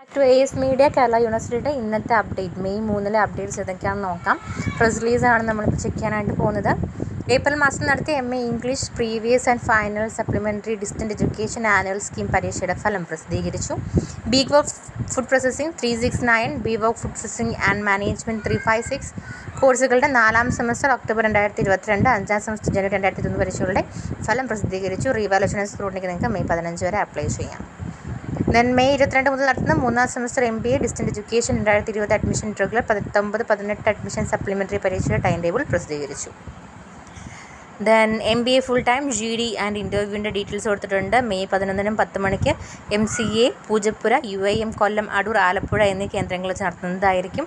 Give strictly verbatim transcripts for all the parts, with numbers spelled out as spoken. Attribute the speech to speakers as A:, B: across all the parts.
A: To S media Kerala യൂണിവേഴ്സിറ്റിയുടെ ഇന്നത്തെ update May മൂന്നിലെ അപ്ഡേറ്റ്സ് ഏതൊക്കെയാണെന്ന് നോക്കാം. പ്രസ് റിലീസാണ് നമ്മളിപ്പോൾ ചെക്ക് ചെയ്യാനായിട്ട് പോകുന്നത്. ഏപ്രിൽ മാസം നടത്തിയ M A English previous and final supplementary distant education annual scheme പരീക്ഷയുടെ ഫലം പ്രസിദ്ധീകരിച്ചു. B voc food processing three six nine, B voc food processing and management three five six കോഴ്സുകളുടെ നാലാം സെമസ്റ്റർ ഒക്ടോബർ രണ്ടായിരത്തി ഇരുപത്തിരണ്ട്, അഞ്ചാം സെമസ്റ്റർ ജനുവരി രണ്ടായിരത്തി ഇരുപത്തൊന്ന് പരീക്ഷകളുടെ ഫലം പ്രസിദ്ധീകരിച്ചു. റീവാലുവേഷൻ സ്ക്രൂട്ടിനിക്ക് നിങ്ങൾക്ക് മെയ് പതിനഞ്ച് വരെ അപ്ലൈ ചെയ്യാം. ദെൻ മെയ് ഇരുപത്തിരണ്ട് മുതൽ നടത്തുന്ന മൂന്നാം semester M B A distant education രണ്ടായിരത്തി ഇരുപത് അഡ്മിഷൻ റെഗുലർ പത്തൊമ്പത് പതിനെട്ട് അഡ്മിഷൻ സപ്ലിമെൻ്ററി പരീക്ഷയുടെ ടൈം ടേബിൾ പ്രസിദ്ധീകരിച്ചു. Then M B A full time G D and ഇൻ്റർവ്യൂവിൻ്റെ ഡീറ്റെയിൽസ് കൊടുത്തിട്ടുണ്ട്. മെയ് പതിനൊന്നിനും പത്ത് മണിക്ക് M C A Poojappura, U I M Kollam, Adoor, Alappuzha എന്നീ കേന്ദ്രങ്ങളിൽ വെച്ച് നടത്തുന്നതായിരിക്കും.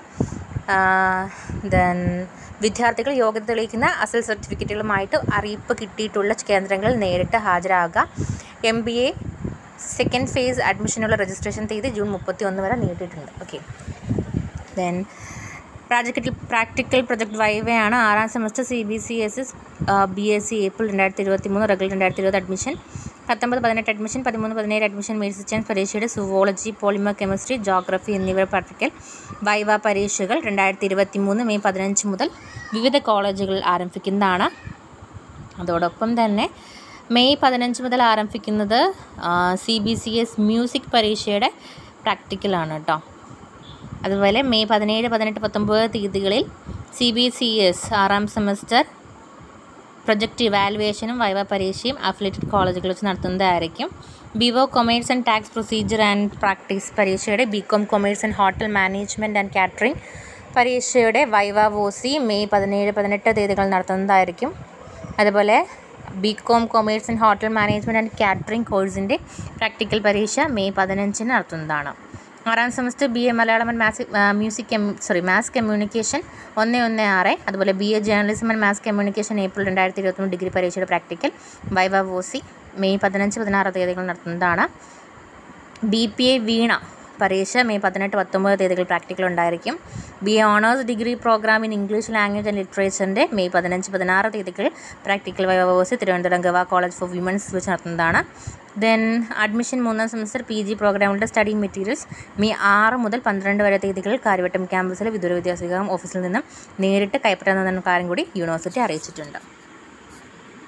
A: ദെൻ വിദ്യാർത്ഥികൾ യോഗ്യത തെളിയിക്കുന്ന അസൽ സർട്ടിഫിക്കറ്റുകളുമായിട്ട് അറിയിപ്പ് കിട്ടിയിട്ടുള്ള കേന്ദ്രങ്ങളിൽ നേരിട്ട് ഹാജരാകുക. M B A second phase അഡ്മിഷനുള്ള രജിസ്ട്രേഷൻ തീയതി ജൂൺ മുപ്പത്തി ഒന്ന് വരെ നീട്ടിയിട്ടുണ്ട്. Okay. Then practical practical project വൈവയാണ്. ആറാം semester C B C S S B S C April രണ്ടായിരത്തി ഇരുപത്തി മൂന്ന് റെഗുലർ രണ്ടായിരത്തി ഇരുപത് അഡ്മിഷൻ, പത്തൊമ്പത് പതിനെട്ട് അഡ്മിഷൻ, പതിമൂന്ന് പതിനേഴ് അഡ്മിഷൻ മെഡിസിൻ സയൻസ് പരീക്ഷയുടെ സുവോളജി, പോളിമർ കെമിസ്ട്രി, ജോഗ്രഫി എന്നിവ പ്രാക്ടിക്കൽ വൈവ പരീക്ഷകൾ രണ്ടായിരത്തി ഇരുപത്തി മൂന്ന് മെയ് പതിനഞ്ച് മുതൽ വിവിധ കോളേജുകളിൽ ആരംഭിക്കുന്നതാണ്. അതോടൊപ്പം തന്നെ മെയ് പതിനഞ്ച് മുതൽ ആരംഭിക്കുന്നത് C B C S music പരീക്ഷയുടെ പ്രാക്ടിക്കലാണ് കേട്ടോ. അതുപോലെ മെയ് പതിനേഴ് പതിനെട്ട് പത്തൊമ്പത് തീയതികളിൽ സി ബി സി എസ് ആറാം സെമസ്റ്റർ പ്രൊജക്റ്റ് ഇവാലുവേഷനും വൈവ പരീക്ഷയും അഫിലിയേറ്റഡ് കോളേജുകളിൽ വെച്ച് നടത്തുന്നതായിരിക്കും. B voc commerce and tax procedure and practice പരീക്ഷയുടെ B com commerce and hotel management and catering പരീക്ഷയുടെ വൈവ വോസി മെയ് പതിനേഴ് പതിനെട്ട് തീയതികൾ നടത്തുന്നതായിരിക്കും. അതുപോലെ B com commerce and hotel management and catering കോഴ്സിൻ്റെ പ്രാക്ടിക്കൽ പരീക്ഷ മെയ് പതിനഞ്ചിന് നടത്തുന്നതാണ്. ആറാം semester B A Malayalam and maths music sorry maths communication ഒന്ന് ഒന്ന് ആറ്, അതുപോലെ B A journalism and maths communication April രണ്ടായിരത്തി ഇരുപത്തൊന്ന് ഡിഗ്രി പരീക്ഷയുടെ പ്രാക്ടിക്കൽ വൈവ വോസി മെയ് പതിനഞ്ച് പതിനാറ് തീയതികൾ നടത്തുന്നതാണ്. ബി പി എ വീണ പരീക്ഷ മെയ് പതിനെട്ട് പത്തൊമ്പത് തീയതികൾ പ്രാക്ടിക്കൽ ഉണ്ടായിരിക്കും. B A honours degree program in English language and ലിറ്ററേച്ചറിൻ്റെ മെയ് പതിനഞ്ച് പതിനാറ് തീയതികൾ പ്രാക്ടിക്കൽ വൈവ വോസി തിരുവനന്തപുരം ഗവ കോളേജ് ഫോർ വിമൻസ് വെച്ച് നടത്തുന്നതാണ്. ദെൻ അഡ്മിഷൻ മൂന്നാം സെമസ്റ്റർ പി ജി പ്രോഗ്രാമുകളുടെ സ്റ്റഡി മെറ്റീരിയൽസ് മെയ് ആറ് മുതൽ പന്ത്രണ്ട് വരെ തീയതികളിൽ കാര്യവട്ടം ക്യാമ്പസിലെ വിദൂര വിദ്യാഭ്യാസ ഓഫീസിൽ നിന്നും നേരിട്ട് കൈപ്പറ്റാവുന്ന കാര്യം കൂടി യൂണിവേഴ്സിറ്റി അറിയിച്ചിട്ടുണ്ട്.